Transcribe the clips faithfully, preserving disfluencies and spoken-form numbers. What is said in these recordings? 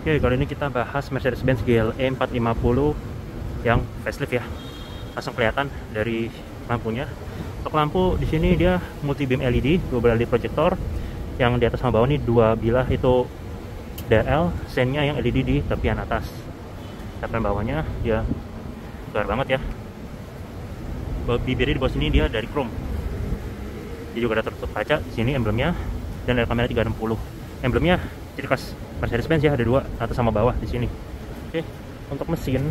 Oke, kali ini kita bahas Mercedes-Benz G L E empat lima nol yang facelift ya. Langsung kelihatan dari lampunya. Untuk lampu di sini dia multi beam L E D, dua belah L E D projector. Yang di atas sama bawah ini dua bilah itu D L, sennya yang L E D di tepian atas. Tepian bawahnya dia besar banget ya. Bibirnya di bawah sini dia dari chrome. Dia juga ada tertutup kaca. Di sini emblemnya dan ada kamera tiga enam nol. Emblemnya ciri khas Mercedes-Benz ya, ada dua, atas sama bawah di sini. Oke, untuk mesin,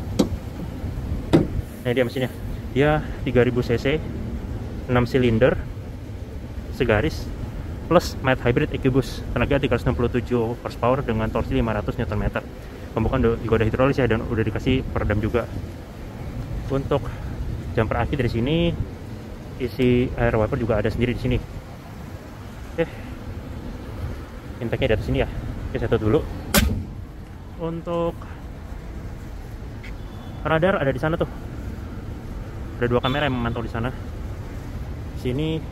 nah dia mesinnya, dia tiga ribu cc, enam silinder, segaris, plus mild hybrid E Q Boost, tenaga tiga ratus enam puluh tujuh horsepower dengan torsi lima ratus newton meter. Pembukaan juga udah hidrolis ya, dan udah dikasih peredam juga. Untuk jumper aki dari sini, isi air wiper juga ada sendiri di sini. Oke, intake-nya di atas sini ya. Oke, satu dulu. Untuk radar ada di sana tuh. Ada dua kamera yang memantau di sana. Sini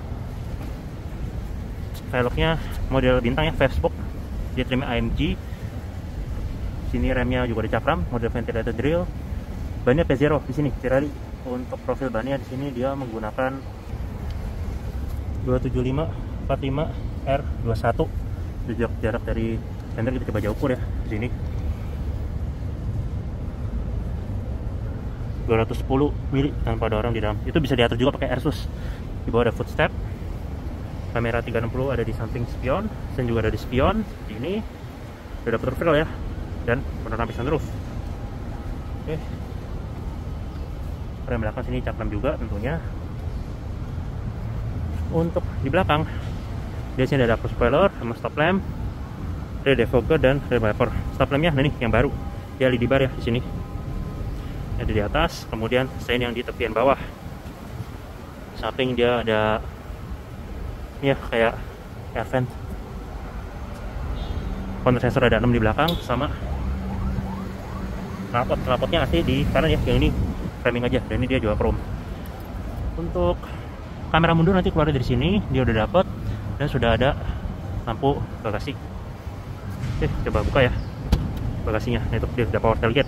velgnya model bintang ya, Fastbox. Dia trim A M G. Sini remnya juga ada cakram, model ventilator drill. Bannya P zero di sini, Pirelli. Untuk profil bannya di sini dia menggunakan dua tujuh lima empat lima R dua puluh satu. Jarak, jarak dari sender kita coba jauh ukur ya di sini dua ratus sepuluh mili tanpa ada orang di dalam. Itu bisa diatur juga pakai AirSUS. Di bawah ada footstep, kamera tiga enam nol ada di samping spion, sen juga ada di spion. Seperti ini udah dapet reveal ya, dan panoramik sunroof. Oke, rem belakang sini cakram juga tentunya. Untuk di belakang di sini ada spoiler sama stop lamp, rear defogger dan rear wiper. Stop lampnya nah ini yang baru, dia L E D bar ya di sini. Ada di atas, kemudian sein yang di tepian bawah. Samping dia ada ya kayak air vent. Counter sensor ada enam di belakang, sama knalpot. Knalpotnya asli di kanan ya, yang ini framing aja, dan ini dia juga chrome. Untuk kamera mundur nanti keluar dari sini, dia udah dapet. Dan sudah ada lampu bagasi. Oke, coba buka ya bagasinya. Nah, itu dia udah power tailgate.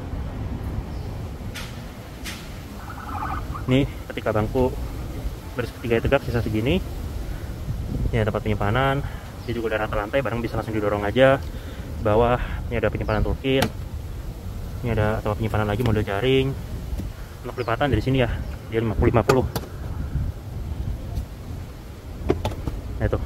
Ini ketika bangku baris ketiga tegak sisa segini, ini ada tempat penyimpanan. Dia juga ada rata lantai, barang bisa langsung didorong aja. Bawah ini ada penyimpanan toolkit. Ini ada tempat penyimpanan lagi model jaring. Untuk lipatan dari sini ya, dia lima puluh lima puluh. Nah itu,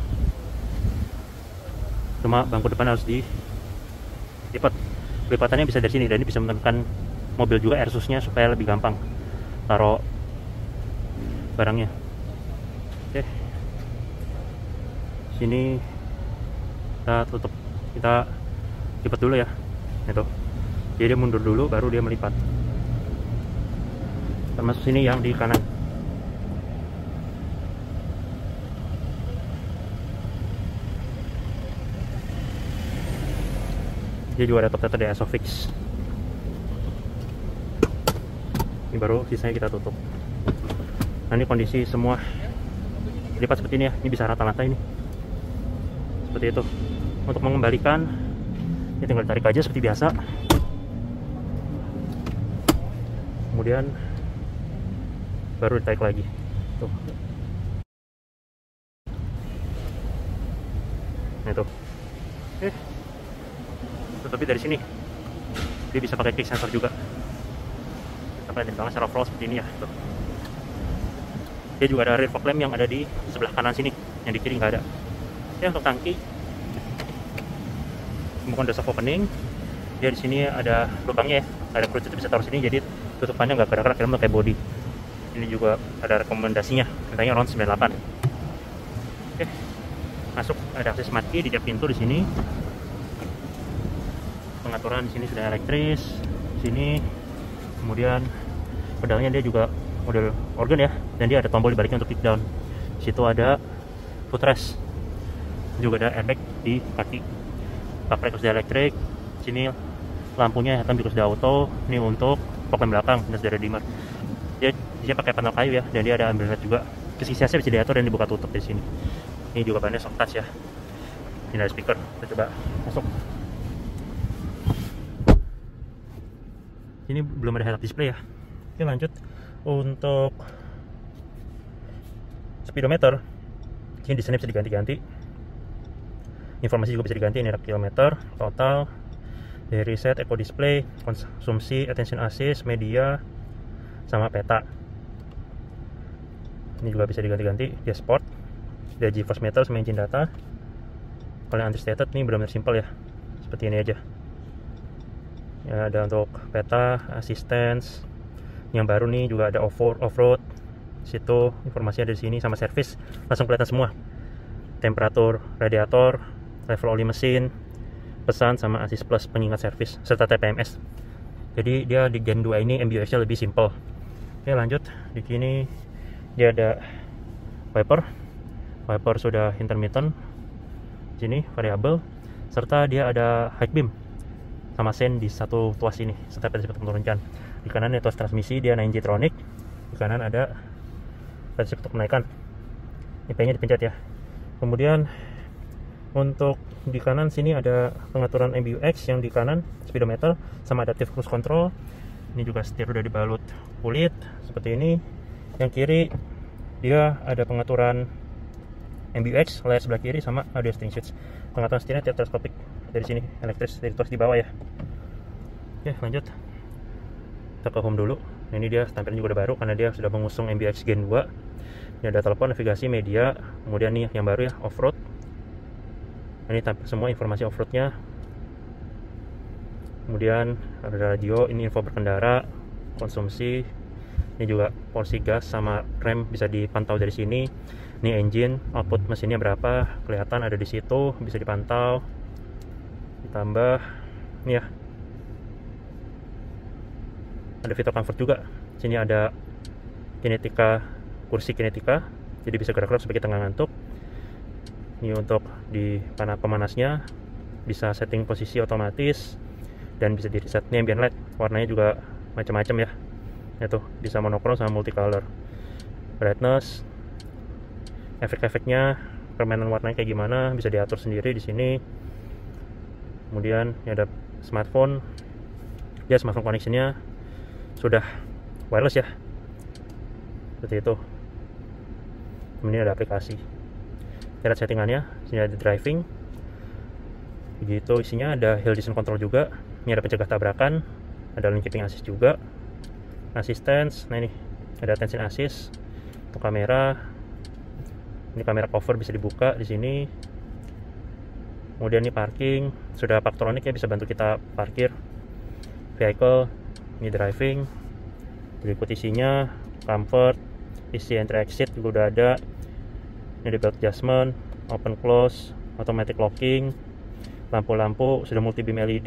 cuma bangku depan harus dilipat. Lipatannya bisa dari sini, dan ini bisa menekan mobil juga AirSUS-nya supaya lebih gampang taruh barangnya. Oke, sini kita tutup, kita lipat dulu ya. Itu, jadi dia mundur dulu, baru dia melipat. Termasuk sini yang di kanan. Dia juga ada top tether dari Isofix. Ini baru sisanya kita tutup. Nah ini kondisi semua lipat seperti ini ya. Ini bisa rata lantai ini. Seperti itu. Untuk mengembalikan, ini tinggal tarik aja seperti biasa. Kemudian baru ditarik lagi. Tuh. Nah itu. Oke. Tapi dari sini dia bisa pakai kick sensor juga. Sampai di belakang secara overall seperti ini ya. Tuh. Dia juga ada rear fog lamp yang ada di sebelah kanan sini, yang di kiri nggak ada. Ya, untuk tangki, bukan ada soft opening. Dia di sini ada lubangnya ya, ada cruise itu bisa taruh sini, jadi tutupannya nggak gerak-gerak, film kayak body. Ini juga ada rekomendasinya, mintanya round sembilan puluh delapan. Oke, masuk ada akses mati di tiap pintu di sini. Pengaturan di sini sudah elektris, sini kemudian pedalnya dia juga model organ ya, dan dia ada tombol di baliknya untuk kick down. Di situ ada footrest, juga ada airbag di kaki. Backlight sudah elektrik, sini lampunya hitam juga sudah auto. Ini untuk fog lamp belakang dan sudah ada dimmer. Dia dia pakai panel kayu ya, dan dia ada ambil juga. Sisi C bisa diatur dan dibuka tutup di sini. Ini juga bannya soft touch ya. Ini ada speaker, kita coba masuk. Ini belum ada head up display ya. Oke, lanjut untuk speedometer. Ini desainnya bisa diganti-ganti, informasi juga bisa diganti. Ini ada kilometer total, dari reset, eco display, konsumsi, attention assist, media, sama peta. Ini juga bisa diganti-ganti. Dia sport, dia GeForce meter sama engine data. Kalau yang understated ini benar-benar simple ya, seperti ini aja ya. Ada untuk peta, assistance. Yang baru nih juga ada off-road, situ informasinya dari sini, sama service langsung kelihatan semua. Temperatur radiator, level oli mesin, pesan, sama assist plus pengingat service, serta T P M S. Jadi dia di Gen dua ini M B U X nya lebih simple. Oke, lanjut. Di sini dia ada wiper. Wiper sudah intermittent. Sini variabel, serta dia ada high beam sama sen di satu tuas ini, serta prinsip untuk menurunkan. Di kanan ada tuas transmisi, dia nine G Tronic. Di kanan ada prinsip untuk menaikkan. Ini P-nya dipencet ya. Kemudian untuk di kanan sini ada pengaturan M B U X, yang di kanan speedometer sama adaptive cruise control. Ini juga setir udah dibalut kulit seperti ini. Yang kiri dia ada pengaturan M B U X, layar sebelah kiri, sama audio string switch. Pengaturan setirnya teleskopik dari sini, elektris dari tuas di bawah ya. Oke, lanjut. Kita ke home dulu. Nah, ini dia tampilan juga udah baru karena dia sudah mengusung M B U X Gen dua. Ini ada telepon, navigasi, media. Kemudian nih yang baru ya, off-road. Ini tampil semua informasi off-roadnya. Kemudian ada radio, ini info berkendara, konsumsi. Ini juga porsi gas sama rem bisa dipantau dari sini. Ini engine, output mesinnya berapa, kelihatan ada di situ, bisa dipantau. Ditambah ini ya, ada fitur comfort juga. Sini ada kinetika, kursi kinetika, jadi bisa gerak-gerak supaya kita nggak ngantuk. Ini untuk di panel pemanasnya, bisa setting posisi otomatis dan bisa di reset. Ini ambient light, warnanya juga macam-macam ya. Itu bisa monokrom sama multicolor. Brightness, efek-efeknya, permainan warnanya kayak gimana bisa diatur sendiri di sini. Kemudian ini ada smartphone. Ya, smartphone connection-nya sudah wireless ya. Seperti itu. Kemudian ada aplikasi. Kita lihat settingannya. Sini ada driving. Begitu isinya, ada hill descent control juga. Ini ada pencegah tabrakan, ada lane keeping assist juga. Assistance, nah ini ada attention assist untuk kamera. Ini kamera cover bisa dibuka di sini. Kemudian ini parking, sudah Parktronic ya, bisa bantu kita parkir. Vehicle, ini driving. Berikut isinya, comfort, isi entry exit juga udah ada. Ini ada belt adjustment, open close, automatic locking, lampu-lampu sudah multi beam L E D,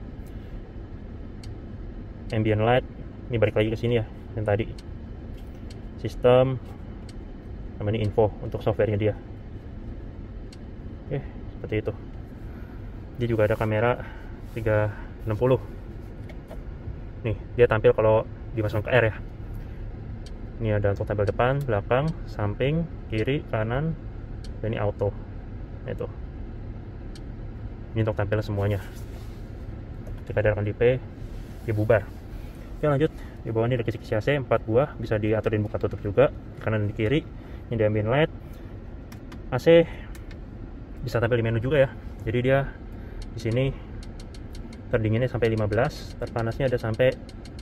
ambient light. Ini balik lagi ke sini ya, yang tadi sistem, sama ini info untuk softwarenya dia. Oke, seperti itu. Dia juga ada kamera tiga enam puluh. Nih, dia tampil kalau dimasukkan ke R ya. Ini ada untuk tampil depan, belakang, samping, kiri, kanan, dan ini auto. Itu. Ini untuk tampil semuanya. Ketika diarahkan di P, dia bubar. Oke, lanjut. Di bawah ini ada kisi-kisi A C empat buah, bisa diaturin buka tutup juga di kanan dan di kiri. Ini ada ambient light. A C bisa tampil di menu juga ya. Jadi dia di sini terdinginnya sampai lima belas, terpanasnya ada sampai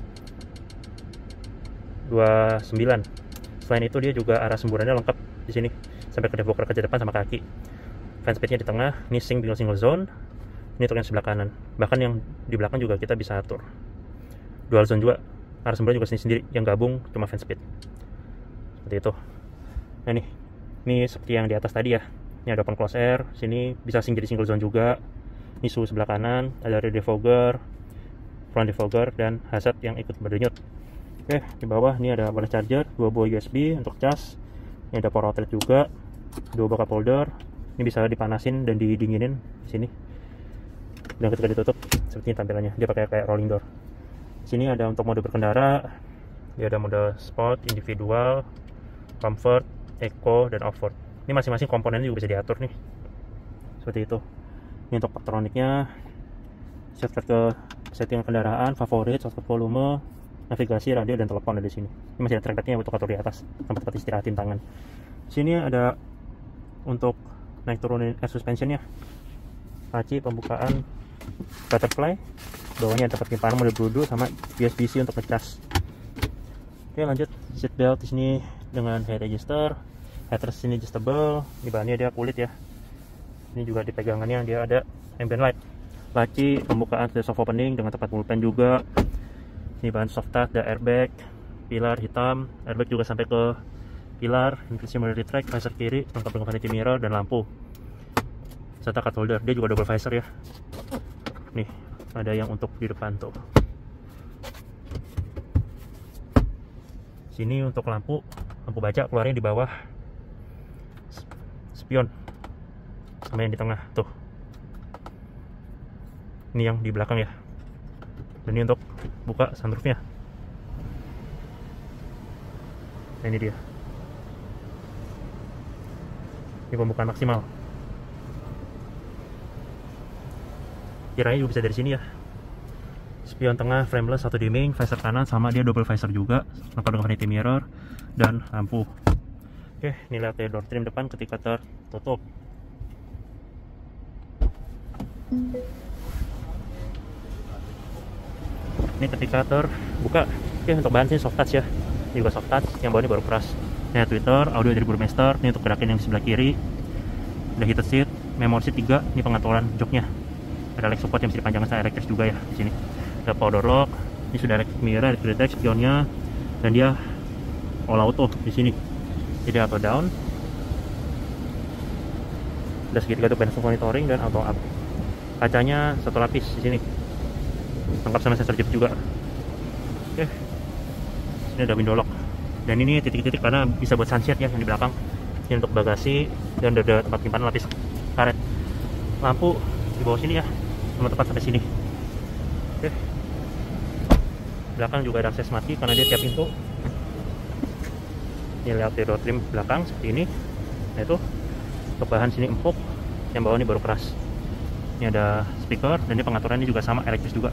dua puluh sembilan. Selain itu dia juga arah semburannya lengkap di sini sampai ke defogger kaca depan sama kaki. Fan speednya di tengah. Ini single single zone. Ini untuk yang sebelah kanan. Bahkan yang di belakang juga kita bisa atur. Dual zone juga. Arah semburan juga sendiri sendiri. Yang gabung cuma fan speed. Seperti itu. Nah nih, ini seperti yang di atas tadi ya. Ini ada open close air. Sini bisa sing jadi single zone juga. Ini suhu sebelah kanan. Ada rear defogger, front defogger, dan hazard yang ikut berdenyut. Oke, di bawah ini ada wireless charger, dua buah U S B untuk cas. Ini ada power outlet juga, dua buah cup holder. Ini bisa dipanasin dan didinginin di sini. Dan ketika ditutup, seperti ini tampilannya. Dia pakai kayak rolling door. Sini ada untuk mode berkendara. Dia ada mode sport, individual, comfort, eco, dan off-road. Ini masing-masing komponennya juga bisa diatur nih. Seperti itu. Ini untuk Parktronicnya. Shortcut ke settingan kendaraan, favorit, shortcut volume, navigasi, radio, dan telepon ada di sini. Ini masih ada trackpadnya untuk atur di atas, tempat-tempat istirahatin tangan. Sini ada untuk naik turunin air suspensionnya, laci pembukaan, butterfly, bawahnya ada tempat penyimpanan mode Bluetooth sama U S B C untuk ngecas. Oke, lanjut. Seat belt di sini dengan head adjuster, headrest ini adjustable, di bahannya dia kulit ya. Ini juga di pegangannya dia ada ambient light, laci pembukaan soft opening dengan tempat pulpen juga. Ini bahan soft touch, ada airbag, pilar hitam, airbag juga sampai ke pilar, inversi retract, visor kiri lengkap dengan vanity mirror dan lampu serta card holder. Dia juga double visor ya. Nih ada yang untuk di depan tuh. Sini untuk lampu, lampu baca keluarnya di bawah spion sama yang di tengah tuh. Ini yang di belakang ya. Dan ini untuk buka sunroofnya. Nah, ini dia. Ini pembukaan maksimal. Kiranya juga bisa dari sini ya. Spion tengah frameless, satu dimming, visor kanan sama dia double visor juga, lengkap dengan vanity mirror dan lampu. Oke, ini lihat ya door trim depan ketika tertutup. Ini ketika terbuka. Oke, untuk bahan sini soft touch ya. Ini juga soft touch, yang bawah ini baru keras. Ini tweeter, audio dari Burmester, ini untuk gerakin yang di sebelah kiri. Ada heated seat, memory seat tiga, ini pengaturan joknya. Ada leg support yang bisa dipanjangkan sama electric juga ya di sini. Ada power lock, ini sudah electric mirror, electric detect, spionnya, dan dia all auto di sini. Jadi up atau down. Ada segitiga untuk balance monitoring dan auto up. Kacanya satu lapis di sini, lengkap sama sensor jep juga. Oke, ini ada window lock. Dan ini titik-titik karena bisa buat sunset ya yang di belakang. Ini untuk bagasi dan ada tempat penyimpanan lapis karet. Lampu di bawah sini ya, sama tepat sampai sini. Oke. Belakang juga ada akses mati karena dia tiap pintu. Ini layout door trim belakang seperti ini. Nah itu untuk bahan sini empuk, yang bawah ini baru keras. Ini ada speaker dan ini pengaturannya juga sama elektris juga.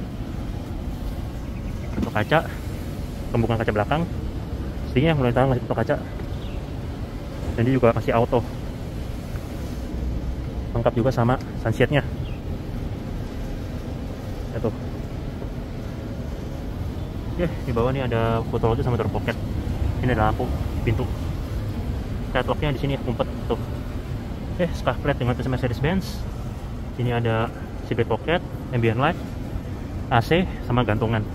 Untuk kaca, pembukaan kaca belakang. Sepertinya mulai tahu untuk kaca. Dan dia juga masih auto. Lengkap juga sama sunsetnya. Itu. Oke, di bawah ini ada photo logo sama door pocket. Ini ada lampu pintu. Catwalknya di sini umpet tuh. Oke, scarf plate dengan tulisan Mercedes-Benz. Sini ada seatbelt pocket, ambient light, A C sama gantungan.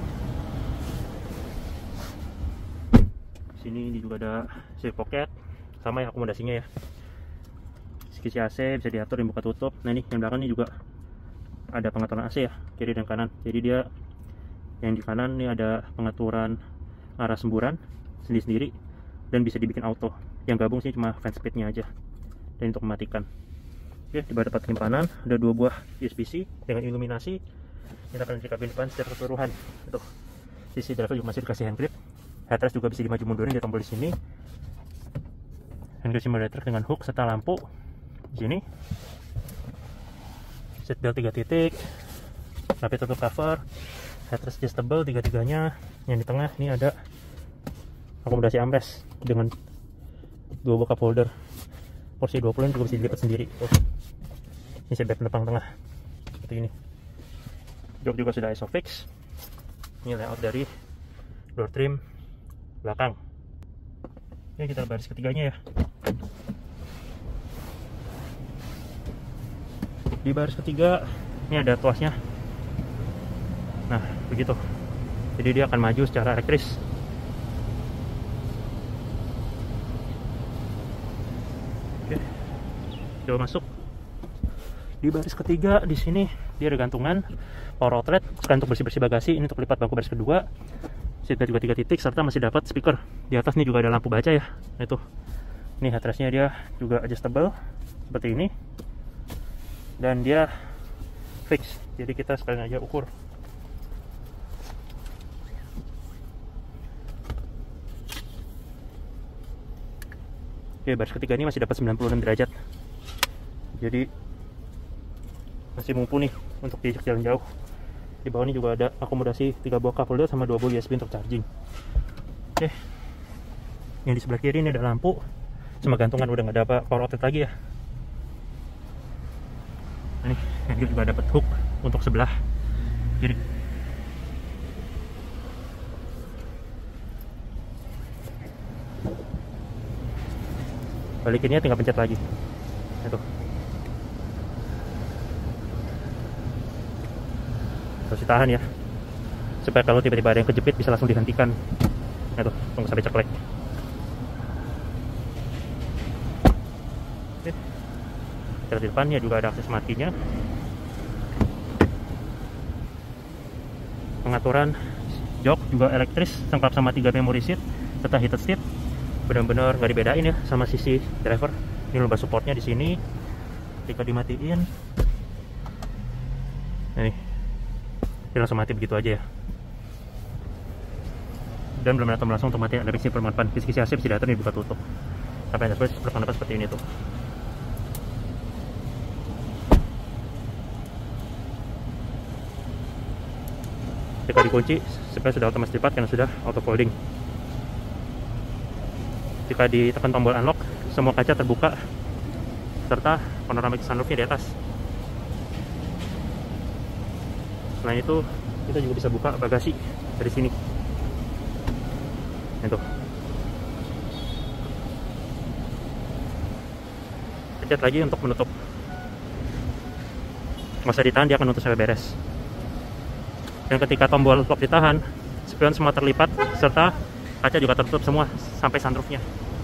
Sini juga ada seat pocket sama ya akomodasinya ya. Sisi A C bisa diatur dan buka tutup. Nah ini yang belakang ini juga ada pengaturan A C ya, kiri dan kanan. Jadi dia yang di kanan ini ada pengaturan arah semburan sendiri-sendiri dan bisa dibikin auto. Yang gabung sih cuma fan speednya aja. Dan untuk mematikan. Oke, di bawah tempat penyimpanan ada dua buah U S B C dengan iluminasi. Kita akan di kabin depan secara keseluruhan. Tuh, sisi driver juga masih dikasih hand grip. Headrest juga bisa dimaju mundurin di tombol di sini. Hand grip simulator dengan hook serta lampu di sini. Seat belt tiga titik, rapi tutup cover, headrest adjustable tiga-tiganya. Yang di tengah ini ada akomodasi armrest dengan dua buah cup holder. Porsi dua puluh juga bisa dilipat sendiri. Oh. Ini seatbelt penepang tengah seperti ini. Jok juga sudah isofix. Ini layout dari door trim belakang. Oke, kita baris ketiganya ya. Di baris ketiga ini ada tuasnya. Nah begitu, jadi dia akan maju secara elektris. Oke, coba masuk. Di baris ketiga di sini dia ada gantungan power outlet, sekalian untuk bersih-bersih bagasi. Ini untuk lipat bangku baris kedua. Seatbelt juga tiga titik serta masih dapat speaker. Di atas nih juga ada lampu baca ya. Nah itu, ini headrestnya dia juga adjustable seperti ini. Dan dia fix, jadi kita sekalian aja ukur. Oke, baris ketiga ini masih dapat sembilan puluh enam derajat, jadi masih mumpuni untuk diajak jalan jauh. Di bawah ini juga ada akomodasi tiga buah cup holder sama dua buah U S B untuk charging. Oke, yang di sebelah kiri ini ada lampu sama gantungan, udah nggak ada apa power outlet lagi ya. Ini yang juga dapat hook untuk sebelah kiri. Balikinnya tinggal pencet lagi. Itu. Harus ditahan ya, supaya kalau tiba-tiba ada yang kejepit bisa langsung dihentikan. Nah tuh, tunggu sampai ceklek. Oke. Di depannya juga ada akses matinya, pengaturan jok juga elektris, lengkap sama tiga memory seat serta heated seat. Benar-benar nggak dibedain ya sama sisi driver. Ini lumbar supportnya di sini. Ketika dimatiin, nah nih, dia langsung mati begitu aja ya. Dan belum ada tombol langsung untuk matiin. Ada kisi permanfaatan, kisi-kisi A C bisa diatur dibuka tutup. Sampai ada perpandapan seperti ini tuh. Ketika dikunci, sebenarnya sudah otomatis lipat karena sudah auto folding. Jika ditekan tombol unlock, semua kaca terbuka serta panoramic sunroofnya di atas. Selain itu, kita juga bisa buka bagasi dari sini. Itu. Pencet lagi untuk menutup. Nggak usah ditahan, dia akan nutup sampai beres. Dan ketika tombol lock ditahan, spion semua terlipat serta kaca juga tertutup semua sampai sunroofnya.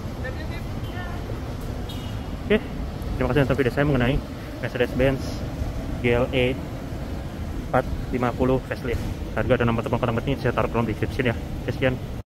Oke, terima kasih untuk video saya mengenai Mercedes-Benz G L E empat lima puluh facelift. Harga dan nomor telepon kontak ini saya taruh di description ya. Sekian.